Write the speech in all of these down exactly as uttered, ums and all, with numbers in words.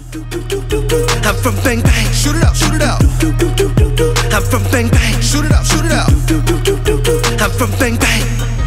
I'm from Bang Bang, shoot it out, shoot it out. I'm from Bang Bang, shoot it out, shoot it out. I'm from Bang Bang.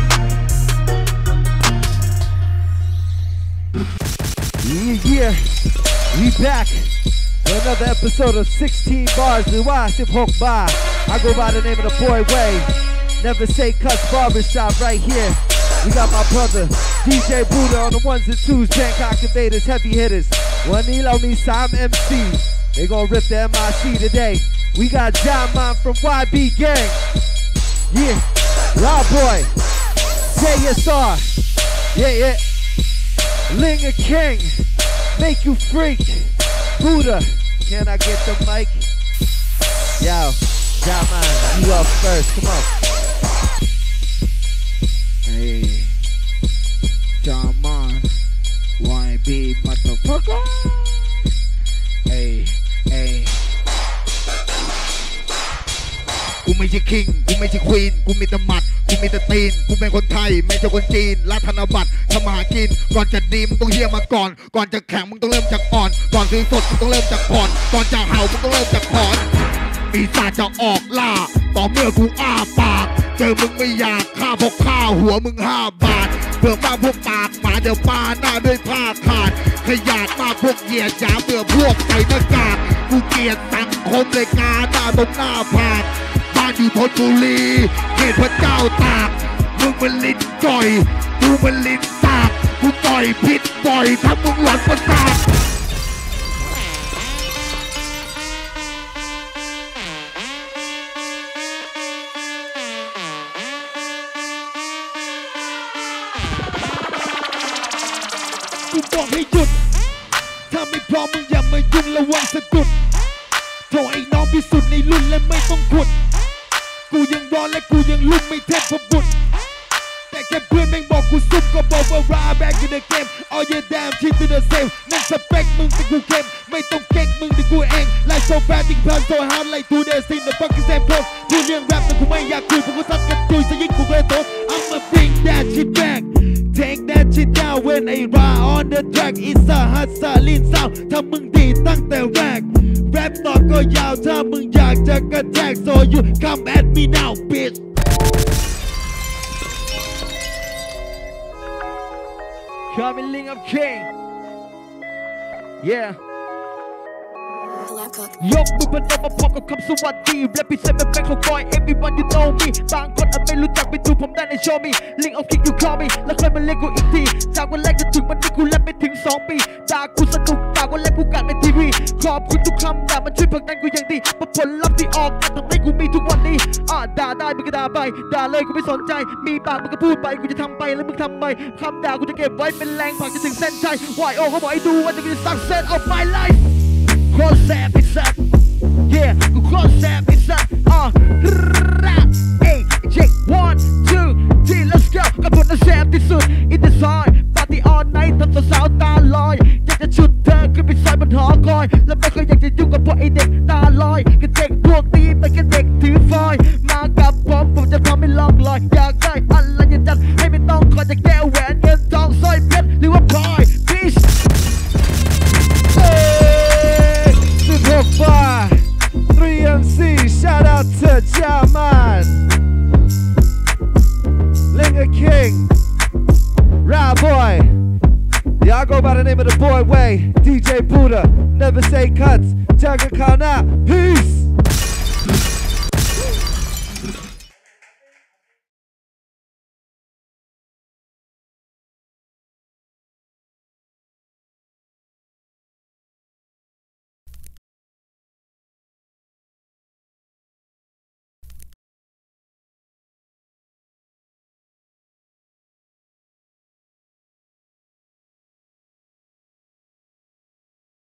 Yeah, yeah, we back for another episode of sixteen bars หรือว่าsixteen บาร์ I go by the name of DaBoyWay. Never say cuts barbershop right here. We got my brother DJay Buddah on the ones and twos, Bangkok invaders, heavy hitters. วันนี้เรามีthree M Cs. They gon' rip the M I C today. We got Jahman from Y B gang. Yeah, Rahboy J S R. Yeah, yeah. Ling of King, make you freak. Buddah, can I get the mic? Yo, Jahman, you up first, come on. Hey, Jahman Y B motherfucker. Hey, hey. กูไม่ใช่ king กูไม่ใช่ queen กูมีแต่หมัดกูมีแต่ตีนกูเป็นคนไทยไม่ใช่คนจีนรัฐธนบัตรทำมาหากินก่อนจะดีมึงต้องเฮี้ยมาก่อนก่อนจะแข็งมึงต้องเริ่มจากอ่อนก่อนซื้อสดมึงต้องเริ่มจากผ่อนก่อนจะเห่ามึงต้องเริ่มจากถอนปีศาจจะออกล่าต่อเมื่อกูอ้าปากเจอมึงไม่อยากฆ่าพกฆ่าหัวมึงห้าบาทเบื่อมากพวกปากหมาเดี๋ยวปาหน้าด้วยผ้าขาดขยาดมากพวกเหยียดหยามเบื่อพวกใส่หน้ากากกูเกลียดสังคมเลยกาหน้าตรงหน้าผากบ้านอยู่ธนบุรีเขตพระเจ้าตากมึงมันลิ้นจ่อยกูมันลิ้นสากกูต่อยพิษบ่อยถ้ามึงหลอนประสาทกูบอกให้หยุดถ้าไม่พร้อมมึงอย่ามายุ่งระวังสะดุดโถไอ้น้องพิสุทธิ์ในรุ่นและไม่ต้องขุดกูยังร้อนและกูยังลุ่มไม่เทพพบุตรแต่แค่เพื่อนแม่งบอกกูซุปก็บอกว่า Rah back in the game all your damn shit to the same นั่นสเปคมึงแต่กูเข้มไม่ต้องเก่งมึงแต่กูเอง like so bad ยิ่งเพลิน so hard like to the scene the fucking same close พูดเรื่องแรปแต่กูไม่อยากคุยเพราะกูซัดกันตุยซะยิ่งกูเลยโต I'ma bring that shit back take that shit down when I ride on the track it's a hustling sound ถ้ามึงดีตั้งแต่แรกแรปต่อก็ยาวถ้ามึงอยากจะกระแทก so you come at me now bitch Coming Ling of King. Yeah. ยกมือพนมมาพร้อมกับคำสวัสดี Represent เป็นแบงค์ของบอย Everyone you know me บางคนอาจไม่รู้จักไปดูผมได้ใน Show me Ling of King you call me แล้วค่อยมาเรียกกูอีกทีจากวันแรกจนถึงวันนี้กูแรปไม่ถึงสองปีจากกูสนุกจากวันแรกกูกัดในทีวีขอบคุณทุกคำด่ามันช่วยผลักดันกูอย่างดีเพราะผลลัพธ์ที่ออกมาทำให้กูมีทุกวันนี้อ่ะด่าได้มึงก็ด่าไปด่าเลยกูไม่สนใจมีปากมึงก็พูดไปกูจะทำไปแล้วมึงทำไปคำด่ากูจะเก็บไว้เป็นแรงผลักจนถึงเส้นชัย วาย โอ เขาบอกให้ดูว่าจะเป็น success of my lifeโคตรแสบไอ้สัส yeah กูโคตรแสบไอ้สัสอ่ะเอ้ยเช็ค one two three let's go กับผลน่ะแสบที่สุด in the zone party all night ทำสาวๆตาลอยอยากจะชุดเธอขึ้นไปซอยบนหอคอยแล้วไม่เคยอยากจะยุ่งกับพวกไอ้เด็กตาลอยกับเด็กพวกตีไปกับเด็กถือฟอยมากับผมผมจะทำให้ล่องลอยอยากได้อะไรอย่าจัดให้ไม่ต้องคอยจะแก้แหวนเงินทองสร้อยเพชรหรือว่าพลอย peace sixteen bar three M C shout out to Jahman Ling of King Rahboy Y'all go by the name of DaBoyWay DJay Buddah never say cuts เจอกันคราวหน้า peace